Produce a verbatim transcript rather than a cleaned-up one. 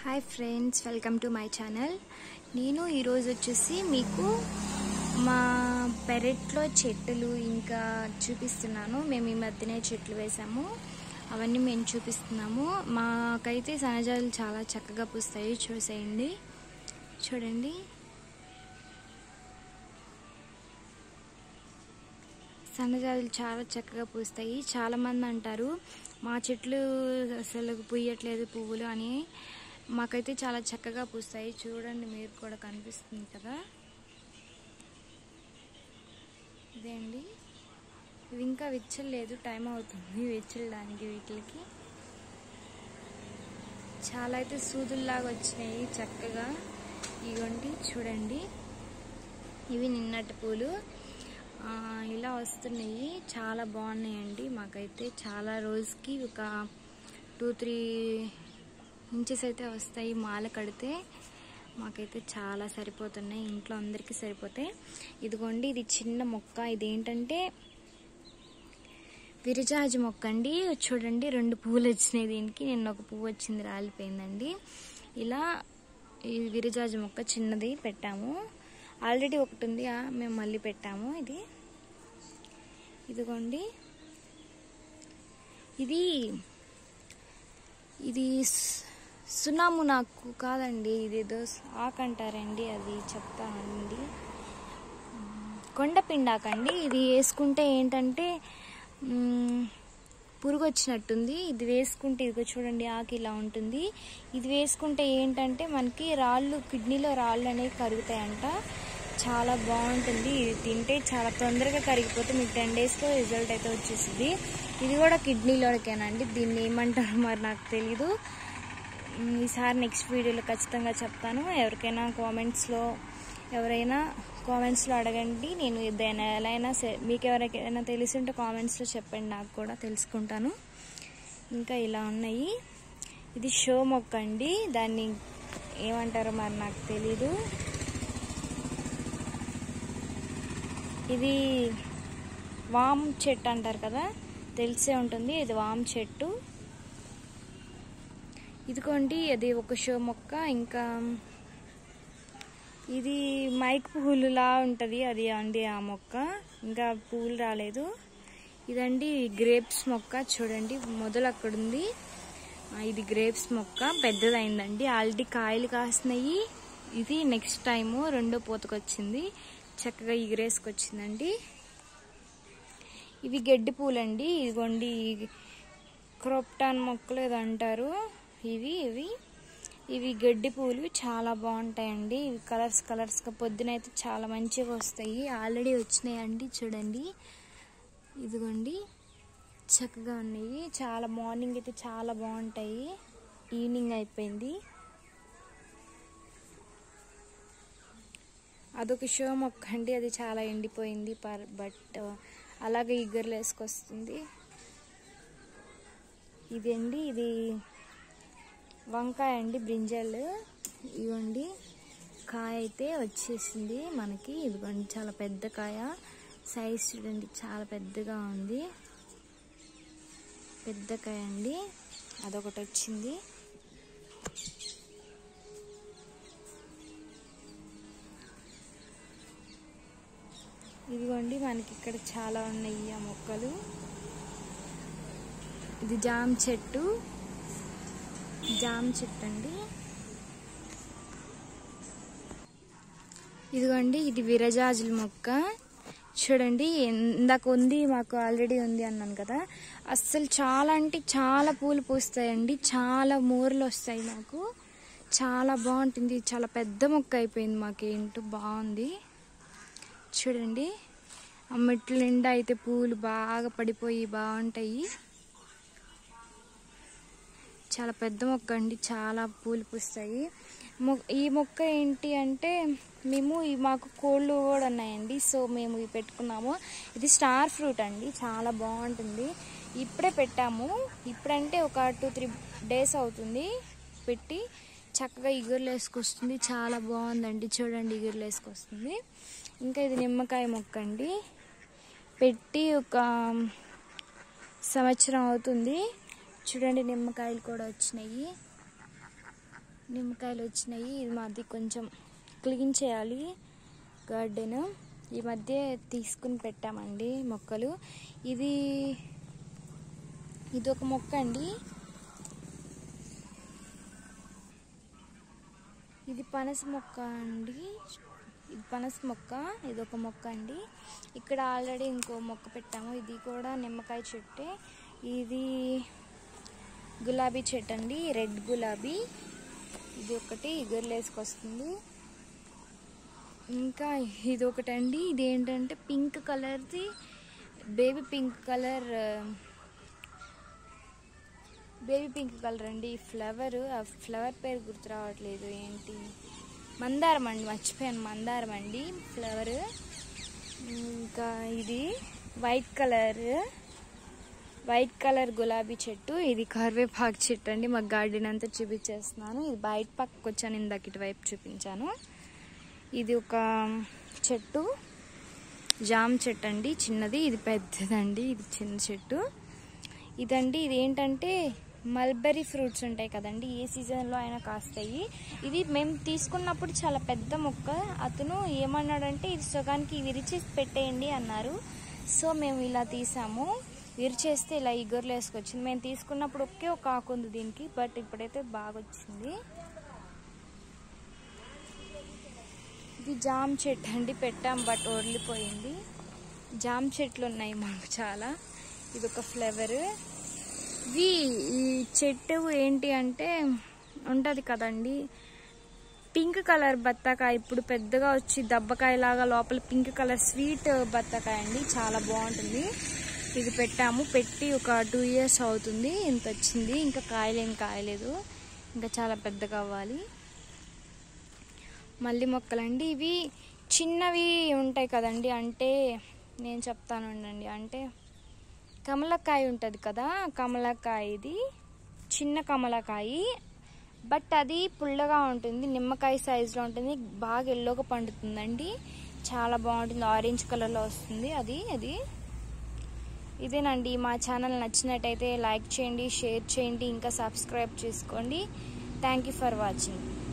Hi friends, welcome to my channel. నేను ఈరోజు వచ్చేసి మీకు మా పెరట్లో చెట్లు ఇంకా చూపిస్తున్నాను. మేము ఈ మధ్యనే చెట్లు వేసాము, అవన్నీ మేము చూపిస్తున్నాము. మాకైతే సన్నజాజులు చాలా చక్కగా పూస్తాయి. చూసేయండి, చూడండి. సన్నజాజులు చాలా చక్కగా పూస్తాయి. చాలామంది అంటారు మా చెట్లు అసలు పూయట్లేదు పువ్వులు అని. మాకైతే చాలా చక్కగా పూస్తాయి. చూడండి, మీరు కూడా కనిపిస్తుంది కదా, ఇదే అండి. ఇవి ఇంకా విచ్చలేదు, టైం అవుతుంది విచ్చలడానికి. వీటికి చాలా అయితే సూదుల్లాగా వచ్చినాయి చక్కగా. ఇగోండి చూడండి, ఇవి నిన్నటి పూలు ఇలా వస్తున్నాయి. చాలా బాగున్నాయండి. మాకైతే చాలా రోజుకి ఒక టూ త్రీ ఇంచెస్ అయితే వస్తాయి. మాల కడితే మాకైతే చాలా సరిపోతున్నాయి, ఇంట్లో అందరికీ సరిపోతాయి. ఇదిగోండి, ఇది చిన్న మొక్క. ఇదేంటంటే విరజాజి మొక్క అండి. చూడండి, రెండు పువ్వులు వచ్చినాయి దీనికి. నిన్న ఒక పువ్వు వచ్చింది, రాలిపోయిందండి. ఇలా ఈ విరజాజి మొక్క చిన్నది పెట్టాము. ఆల్రెడీ ఒకటి ఉంది, మేము మళ్ళీ పెట్టాము. ఇది ఇదిగోండి, ఇది ఇది సున్నాము నాకు కాదండి, ఇది ఏదో ఆకు అంటారండి, అది చెప్తానండి. కొండపిండాకండి. ఇది వేసుకుంటే ఏంటంటే పురుగు వచ్చినట్టుంది. ఇది వేసుకుంటే ఇదిగో చూడండి, ఆకు ఇలా ఉంటుంది. ఇది వేసుకుంటే ఏంటంటే మనకి రాళ్ళు, కిడ్నీలో రాళ్ళు అనేవి కరుగుతాయంట. చాలా బాగుంటుంది. ఇది తింటే చాలా తొందరగా కరిగిపోతే మీకు టెన్ డేస్లో రిజల్ట్ అయితే వచ్చేసింది. ఇది కూడా కిడ్నీలోకేనండి. దీన్ని ఏమంటారు మరి నాకు తెలీదు. ఈసారి నెక్స్ట్ వీడియోలో ఖచ్చితంగా చెప్తాను. ఎవరికైనా కామెంట్స్లో ఎవరైనా కామెంట్స్లో అడగండి. నేను ఏదైనా ఎలా అయినా మీకు ఎవరికైనా తెలిసి ఉంటే కామెంట్స్లో చెప్పండి, నాకు కూడా తెలుసుకుంటాను. ఇంకా ఇలా ఉన్నాయి. ఇది షో మొక్క అండి, దాన్ని ఏమంటారో మరి నాకు తెలీదు. ఇది వామ్ చెట్టు అంటారు కదా, తెలిసే ఉంటుంది. ఇది వామ్ చెట్టు. ఇదిగోండి, అది ఒక షో మొక్క. ఇంకా ఇది మైక్ పువ్వులులా ఉంటుంది, అది అండి ఆ మొక్క. ఇంకా పువ్వులు రాలేదు. ఇదండి గ్రేప్స్ మొక్క. చూడండి, మొదలు అక్కడ ఉంది. ఇది గ్రేప్స్ మొక్క, పెద్దదైందండి. ఆల్రెడీ కాయలు కాస్తున్నాయి. ఇది నెక్స్ట్ టైము రెండో పూతకొచ్చింది, చక్కగా ఎగిరేసుకొచ్చిందండి. ఇవి గడ్డి పూలండి. ఇదిగోండి, క్రోప్టాన్ మొక్కలు ఏదో అంటారు. ఇవి ఇవి ఇవి గడ్డి పూలు చాలా బాగుంటాయండి. ఇవి కలర్స్ కలర్స్గా పొద్దునైతే చాలా మంచిగా వస్తాయి. ఆల్రెడీ వచ్చినాయండి, చూడండి. ఇదిగోండి, చక్కగా ఉన్నాయి. చాలా మార్నింగ్ అయితే చాలా బాగుంటాయి. ఈవినింగ్ అయిపోయింది. అదొక షో మొక్క అండి, అది చాలా ఎండిపోయింది. పర్ బట్ అలాగే ఈగర్లు వేసుకొస్తుంది. ఇది అండి, ఇది వంకాయ అండి, బ్రింజల్. ఇదిగోండి, కాయ అయితే వచ్చేసింది మనకి. ఇదిగోండి, చాలా పెద్ద కాయ. సైజ్ చూడండి, చాలా పెద్దగా ఉంది. పెద్ద కాయ అండి, అదొకటి వచ్చింది. ఇదిగోండి, మనకి ఇక్కడ చాలా ఉన్నాయి ఆ మొక్కలు. ఇది జామ చెట్టు, జామ చెట్టు అండి. ఇదిగోండి, ఇది విరజాజుల మొక్క. చూడండి, ఇందాక ఉంది, మాకు ఆల్రెడీ ఉంది అన్నాను కదా. అస్సలు చాలా అంటే చాలా పూలు పూస్తాయండి. చాలా మూరలు వస్తాయి మాకు. చాలా బాగుంటుంది. చాలా పెద్ద మొక్క అయిపోయింది మాకు. ఏంటో బాగుంది. చూడండి, ఆ మెట్ల నిండా అయితే పూలు బాగా పడిపోయి బాగుంటాయి. చాలా పెద్ద మొక్క అండి, చాలా పూలు పూస్తాయి. ఈ మొక్క ఏంటి అంటే మేము మాకు కోళ్ళు కూడా ఉన్నాయండి, సో మేము ఇవి పెట్టుకున్నాము. ఇది స్టార్ ఫ్రూట్ అండి, చాలా బాగుంటుంది. ఇప్పుడే పెట్టాము. ఇప్పుడంటే ఒక టూ త్రీ డేస్ అవుతుంది పెట్టి. చక్కగా ఇగురులు వేసుకొస్తుంది. చాలా బాగుందండి. చూడండి, ఇగురులు వేసుకొస్తుంది. ఇంకా ఇది నిమ్మకాయ మొక్క అండి, పెట్టి ఒక సంవత్సరం అవుతుంది. చూడండి, నిమ్మకాయలు కూడా వచ్చినాయి. నిమ్మకాయలు వచ్చినాయి. ఇది మాది కొంచెం క్లీన్ చేయాలి గార్డెన్. ఈ మధ్య తీసుకుని పెట్టామండి మొక్కలు. ఇది ఇది ఒక మొక్క అండి. ఇది పనస మొక్క అండి. ఇది పనస మొక్క. ఇది ఒక మొక్క అండి. ఇక్కడ ఆల్రెడీ ఇంకో మొక్క పెట్టాము. ఇది కూడా నిమ్మకాయ చెట్టే. ఇది గులాబీ చెట్టు అండి, రెడ్ గులాబీ. ఇది ఒకటి ఇగురులేసుకొస్తుంది. ఇంకా ఇది ఒకటి అండి. ఇది ఏంటంటే పింక్ కలర్ది, baby pink colour baby pink colour అండి. ఫ్లవర్ ఆ ఫ్లవర్ పేరు గుర్తు రావట్లేదు. ఏంటి మందారం అండి, మర్చిపోయాను. మందారం అండి ఫ్లవర్. ఇంకా ఇది వైట్ కలర్ వైట్ కలర్ గులాబీ చెట్టు. ఇది కరివేపాకు చెట్టు అండి. మా గార్డెన్ అంతా చూపించేస్తున్నాను. ఇది బయట పక్కకు వచ్చాను, ఇందాక ఇటువైపు చూపించాను. ఇది ఒక చెట్టు, జామ చెట్టు అండి, చిన్నది. ఇది పెద్దదండి, ఇది చిన్న చెట్టు. ఇదండి ఇది ఏంటంటే మల్బెరీ ఫ్రూట్స్ ఉంటాయి కదండి, ఏ సీజన్లో అయినా కాస్తాయి. ఇది మేము తీసుకున్నప్పుడు చాలా పెద్ద మొక్క. అతను ఏమన్నాడంటే ఇది సగానికి విరిచేసి పెట్టేయండి అన్నారు. సో మేము ఇలా తీసాము. విరిచేస్తే ఇలా ఇగురులు వేసుకొచ్చింది. మేము తీసుకున్నప్పుడు ఒకే ఒక ఆకు ఉంది దీనికి, బట్ ఇప్పుడైతే బాగా వచ్చింది. ఇది జామ చెట్టు అండి, పెట్టాం బట్ వదిలిపోయింది. జామ చెట్లు ఉన్నాయి మాకు చాలా. ఇది ఒక ఫ్లవర్. ఇవి ఈ చెట్టు ఏంటి అంటే ఉంటుంది కదండి, పింక్ కలర్ బత్తాకాయ. ఇప్పుడు పెద్దగా వచ్చి దబ్బకాయ లాగా లోపల పింక్ కలర్ స్వీట్ బత్తాకాయ అండి, చాలా బాగుంటుంది. ఇది పెట్టాము, పెట్టి ఒక టూ ఇయర్స్ అవుతుంది. ఇంత వచ్చింది. ఇంకా కాయలు ఏం కాయలేదు, ఇంకా చాలా పెద్దగా అవ్వాలి. మల్లి మొక్కలండి. ఇవి చిన్నవి ఉంటాయి కదండి, అంటే నేను చెప్తాను ఉండండి. అంటే కమలకాయ ఉంటుంది కదా, కమలకాయ. ఇది చిన్న కమలకాయ, బట్ అది పుల్లగా ఉంటుంది, నిమ్మకాయ సైజులో ఉంటుంది, బాగా ఎల్లోగా పండుతుందండి, చాలా బాగుంటుంది. ఆరెంజ్ కలర్లో వస్తుంది అది. అది ఇదేనండి. మా ఛానల్ నచ్చినట్టయితే లైక్ చేయండి, షేర్ చేయండి, ఇంకా సబ్స్క్రైబ్ చేసుకోండి. Thank you for watching.